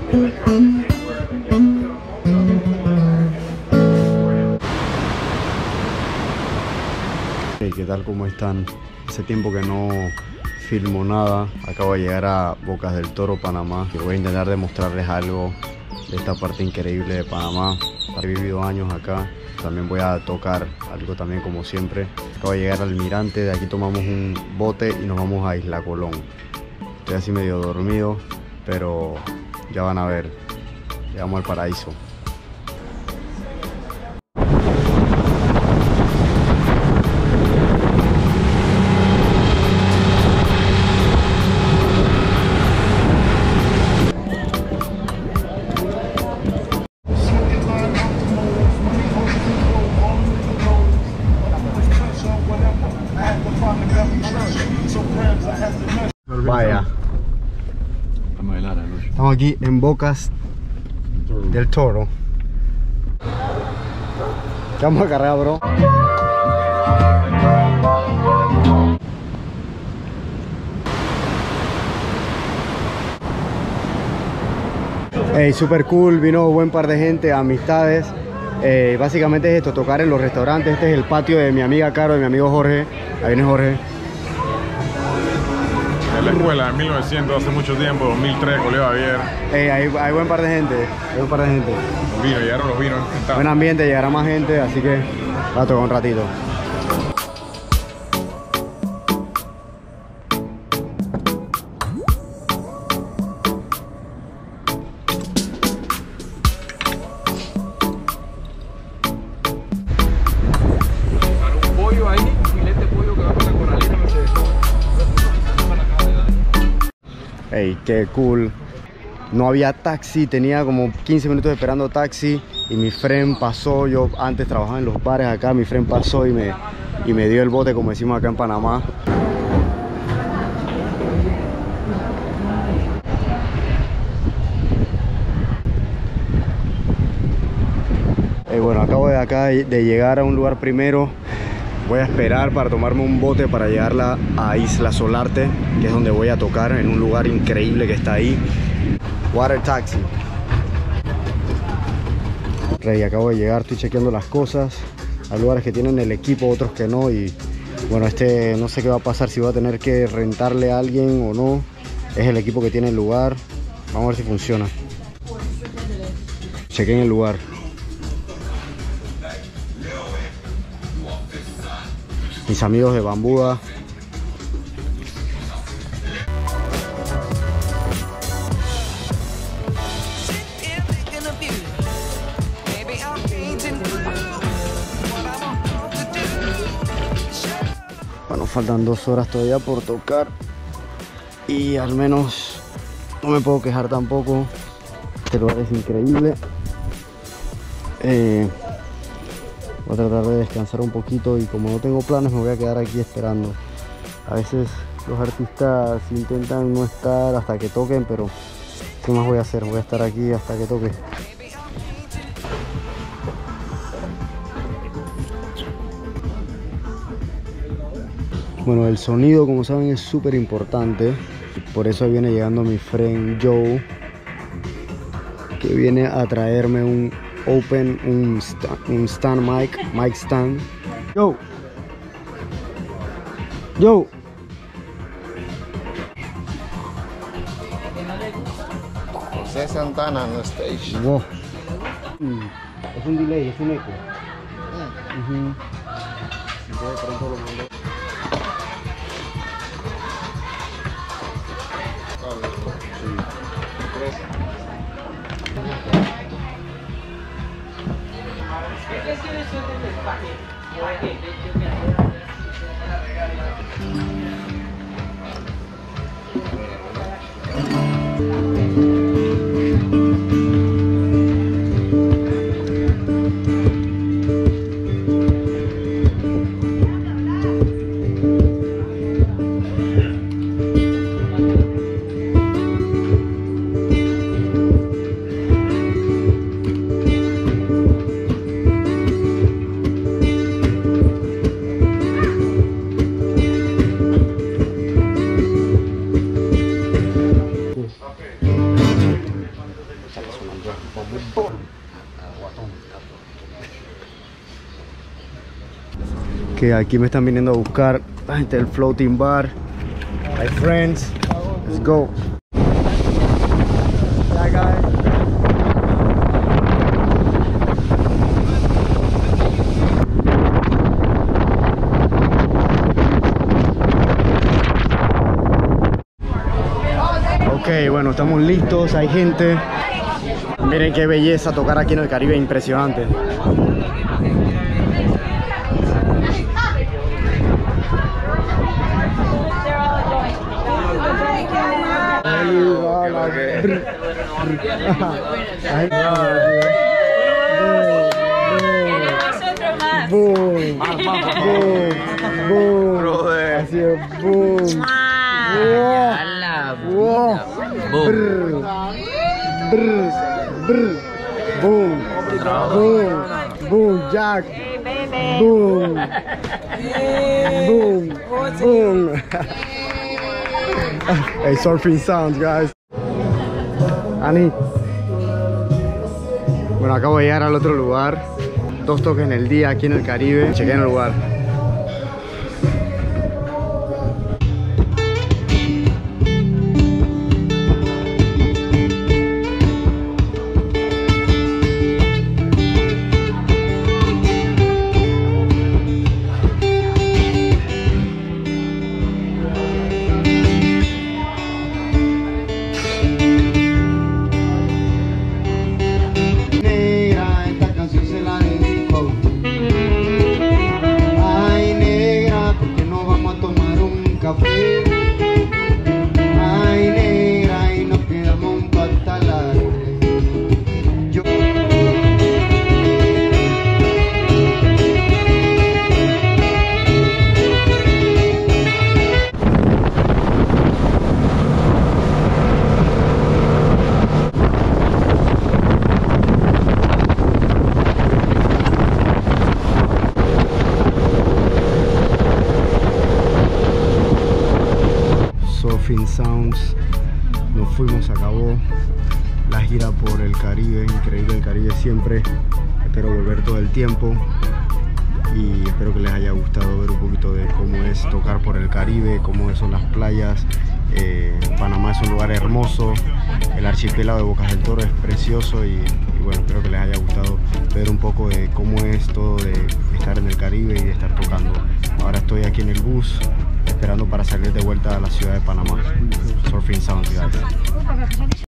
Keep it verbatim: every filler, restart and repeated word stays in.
Hey, ¿qué tal? ¿Cómo están? Hace tiempo que no filmo nada. Acabo de llegar a Bocas del Toro, Panamá. Y voy a intentar demostrarles algo de esta parte increíble de Panamá. He vivido años acá. También voy a tocar algo también como siempre. Acabo de llegar al Almirante. De aquí tomamos un bote y nos vamos a Isla Colón. Estoy así medio dormido, pero ya van a ver. Llegamos al paraíso. Vaya, estamos aquí en Bocas del Toro. ¿Qué vamos a cargar, bro? Hey, super cool, vino buen par de gente, amistades. Eh, básicamente es esto, tocar en los restaurantes. Este es el patio de mi amiga Caro, de mi amigo Jorge. Ahí viene Jorge. En la escuela, en mil novecientos, hace mucho tiempo, dos mil tres, Colegio Javier. Hey, hay, hay buen par de gente, hay buen par de gente. Los vinos, llegaron los vinos. Buen ambiente, llegará más gente, así que va a tocar un ratito. Hey, qué cool. No había taxi, tenía como quince minutos esperando taxi y mi friend pasó. Yo antes trabajaba en los bares acá, mi friend pasó y me, y me dio el bote, como decimos acá en Panamá. Hey, bueno, acabo de acá de llegar a un lugar primero. Voy a esperar para tomarme un bote para llegarla a Isla Solarte, que es donde voy a tocar, en un lugar increíble que está ahí. Water Taxi. Rey, acabo de llegar, estoy chequeando las cosas. Hay lugares que tienen el equipo, otros que no. Y bueno, este no sé qué va a pasar, si voy a tener que rentarle a alguien o no. Es el equipo que tiene el lugar. Vamos a ver si funciona. Chequen el lugar. Mis amigos de Bambuda. Bueno, faltan dos horas todavía por tocar y al menos no me puedo quejar tampoco. Este lugar es increíble. Eh, Voy a tratar de descansar un poquito y como no tengo planes me voy a quedar aquí esperando. A veces los artistas intentan no estar hasta que toquen, pero ¿qué más voy a hacer? Voy a estar aquí hasta que toque. Bueno, el sonido, como saben, es súper importante. Por eso viene llegando mi friend Joe, que viene a traerme un Open, un, sta un stand mic, mic stand. Yo, yo. José Santana no stage. Wow. Mm, es un delay, es un eco. Mm. Uh-huh. De pronto lo mando. Que aquí me están viniendo a buscar la gente del floating bar. My friends, let's go. Bye guys. Ok, bueno, estamos listos, hay gente. Miren qué belleza tocar aquí en el Caribe, impresionante. Boom, boom, boom, brother. Así es, boom. Wow, wow. Brr, brr, brr. Boom, boom, boom, Jack. Boom, boom, boom. Hey, surfing sounds, guys. Ani. Bueno, acabo de llegar al otro lugar. Dos toques en el día aquí en el Caribe. Chequé en el lugar. Ay, negra, y nos quedamos un poco hasta la yo. Surfing Sounds, nos fuimos, acabó la gira por el Caribe, increíble el Caribe siempre, espero volver todo el tiempo y espero que les haya gustado ver un poquito de cómo es tocar por el Caribe, cómo son las playas. eh, Panamá es un lugar hermoso, el archipiélago de Bocas del Toro es precioso y, y bueno, espero que les haya gustado ver un poco de cómo es todo de estar en el Caribe y de estar tocando. Ahora estoy aquí en el bus esperando para salir de vuelta a la ciudad de Panamá. Surfing Sounds, guys.